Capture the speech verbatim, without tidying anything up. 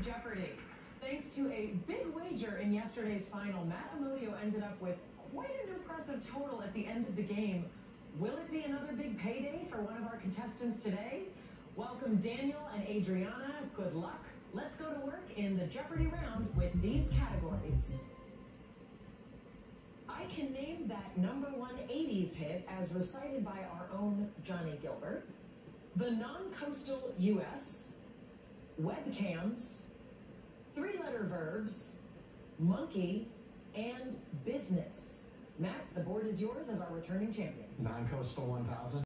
Jeopardy! Thanks to a big wager in yesterday's final, Matt Amodio ended up with quite an impressive total at the end of the game. Will it be another big payday for one of our contestants today? Welcome Daniel and Adriana. Good luck. Let's go to work in the Jeopardy round with these categories. I can name that number one eighties hit as recited by our own Johnny Gilbert, the non-coastal U S, webcams, three-letter verbs, monkey, and business. Matt, the board is yours as our returning champion. Non-coastal one thousand.